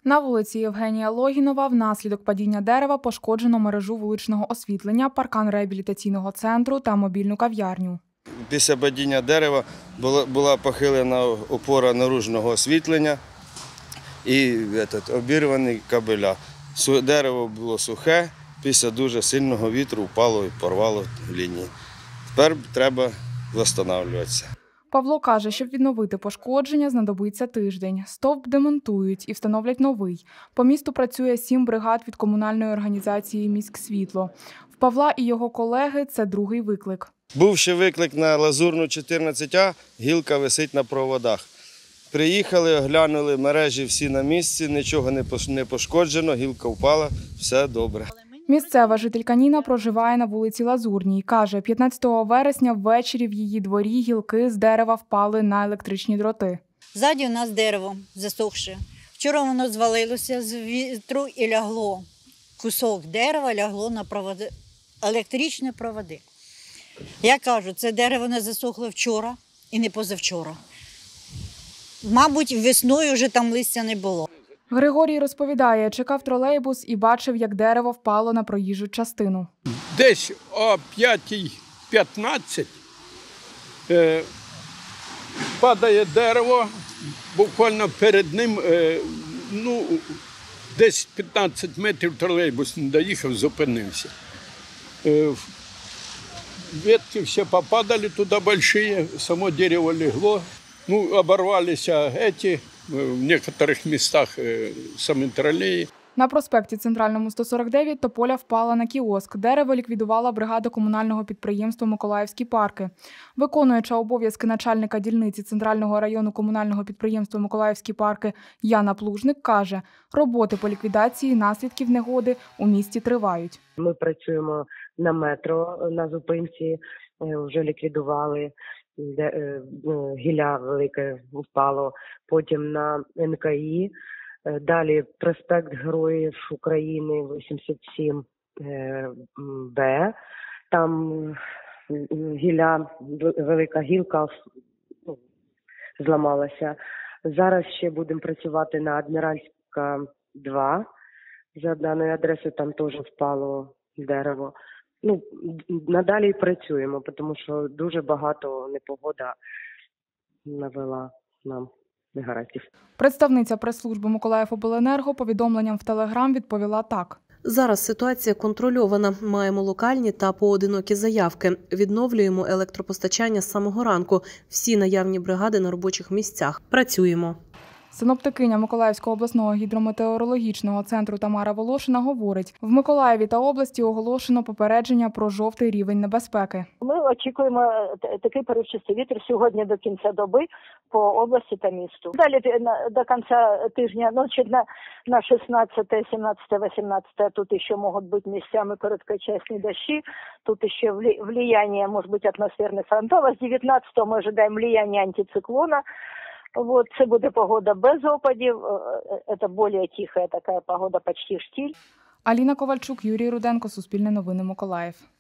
На вулиці Євгенія Логінова внаслідок падіння дерева пошкоджено мережу вуличного освітлення, паркан реабілітаційного центру та мобільну кав'ярню. Після падіння дерева була похилена опора наружного освітлення і обірвані кабеля. Дерево було сухе, після дуже сильного вітру впало і порвало лінії. Тепер треба відновлюватися. Павло каже, щоб відновити пошкодження, знадобиться тиждень. Стовп демонтують і встановлять новий. По місту працює 7 бригад від комунальної організації «Міськсвітло». В Павла і його колеги це другий виклик. Був ще виклик на Лазурну 14А, гілка висить на проводах. Приїхали, оглянули мережі всі на місці, нічого не пошкоджено, гілка впала, все добре. Місцева жителька Ніна проживає на вулиці Лазурній. Каже, 15 вересня ввечері в її дворі гілки з дерева впали на електричні дроти. Ззаді у нас дерево засохше. Вчора воно звалилося з вітру і лягло. Кусок дерева лягло на проводи, електричні проводи. Я кажу, це дерево не засохло вчора і не позавчора. Мабуть, весною вже там листя не було. Григорій розповідає, чекав тролейбус і бачив, як дерево впало на проїжджу частину. Десь о 5:15 падає дерево, буквально перед ним, десь 15 метрів тролейбус не доїхав, зупинився. Ветки все попадали туда большие, само дерево легло. Оборвались эти, в некоторых местах сами троллеи. На проспекті Центральному 149 тополя впала на кіоск. Дерево ліквідувала бригада комунального підприємства «Миколаївські парки». Виконуюча обов'язки начальника дільниці Центрального району комунального підприємства «Миколаївські парки» Яна Плужник каже, роботи по ліквідації наслідків негоди у місті тривають. Ми працюємо на метро, на зупинці, вже ліквідували. Гілля велике впало, потім на НКІ, далі проспект Героїв України 87Б, там велика гілка зламалася. Зараз ще будемо працювати на Адміральська 2, за даною адресою там теж впало дерево. Надалі працюємо, тому що дуже багато непогода навела нам негараздів. Представниця прес-служби «Миколаївобленерго» повідомленням в Телеграм відповіла так. Зараз ситуація контрольована. Маємо локальні та поодинокі заявки. Відновлюємо електропостачання з самого ранку. Всі наявні бригади на робочих місцях. Працюємо. Синоптикиня Миколаївського обласного гідрометеорологічного центру Тамара Волошина говорить, в Миколаєві та області оголошено попередження про жовтий рівень небезпеки. Ми очікуємо такий поривчастий вітер сьогодні до кінця доби по області та місту. Далі до кінця тижня, на 16, 17, 18 тут ще можуть бути місцями короткочасні дощі, тут ще влияние може бути атмосферних фронтов, а з 19-го ми очікуємо влияння антициклона. Це буде погода без опадів, це більш тиха така погода, почти штиль. Аліна Ковальчук, Юрій Руденко, Суспільне новини, Миколаїв.